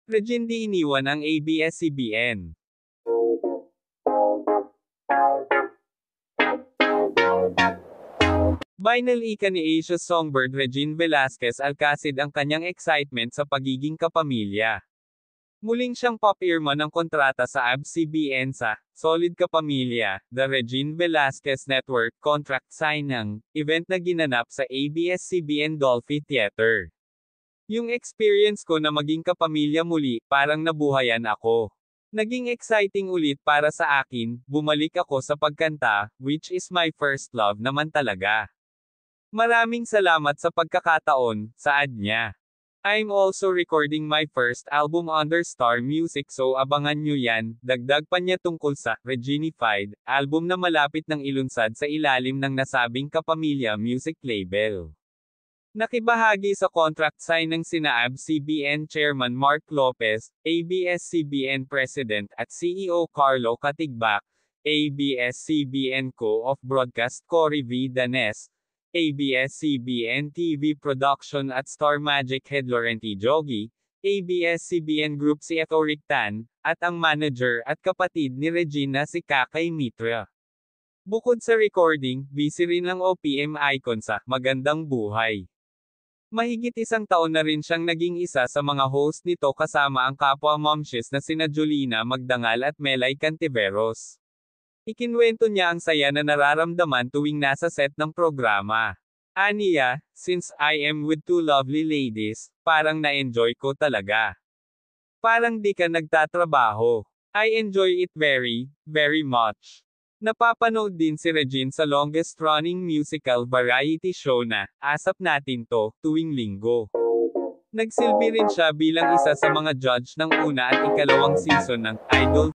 Regine di iniwan ang ABS-CBN. Vinyl ika ni Asia's songbird Regine Velasquez Alcacid ang kanyang excitement sa pagiging kapamilya. Muling siyang papirma ng kontrata sa ABS-CBN sa Solid Kapamilya, The Regine Velasquez Network Contract Signing event na ginanap sa ABS-CBN Dolphy Theater. Yung experience ko na maging kapamilya muli, parang nabuhayan ako. Naging exciting ulit para sa akin, bumalik ako sa pagkanta, which is my first love naman talaga. Maraming salamat sa pagkakataon, saad niya. I'm also recording my first album under Star Music so abangan nyo yan, dagdag pa niya tungkol sa Reginified, album na malapit ng ilunsad sa ilalim ng nasabing Kapamilya Music Label. Nakibahagi sa contract signing sina ABS-CBN Chairman Mark Lopez, ABS-CBN President at CEO Carlo Katigbak, ABS-CBN Co. of Broadcast Cory V. Danes, ABS-CBN TV Production at Star Magic Head Laurenti Jogi, ABS-CBN Group si Eto Rictan, at ang manager at kapatid ni Regina si Kakay Mitra. Bukod sa recording, busy rin ang OPM icon sa Magandang Buhay. Mahigit isang taon na rin siyang naging isa sa mga host nito kasama ang kapwa momshes na sina Jolina Magdangal at Melay Cantiveros. Ikinwento niya ang saya na nararamdaman tuwing nasa set ng programa. Aniya, since I am with two lovely ladies, parang na-enjoy ko talaga. Parang di ka nagtatrabaho. I enjoy it very, very much. Napapanood din si Regine sa longest-running musical variety show na, Asap Natin To, tuwing linggo. Nagsilbi rin siya bilang isa sa mga judge ng una at ikalawang season ng Idol